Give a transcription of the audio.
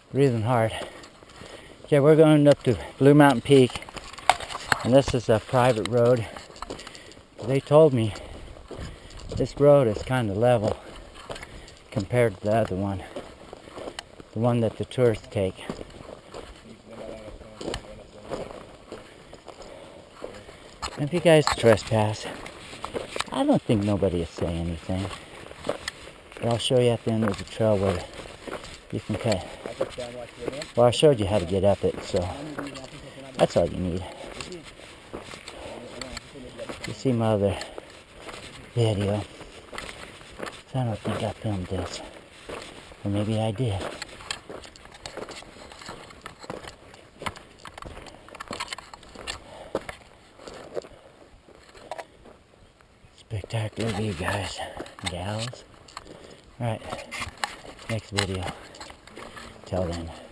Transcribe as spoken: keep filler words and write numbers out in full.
breathing hard. Okay, we're going up to Blue Mountain Peak, and this is a private road. They told me this road is kind of level compared to the other one, the one that the tourists take. If you guys trespass, I don't think nobody will say anything. But I'll show you at the end of the trail where you can cut. Well, I showed you how to get up it, so that's all you need. You see my other video. So I don't think I filmed this. Or maybe I did. Spectacular view, guys, gals. Alright, next video. Till then.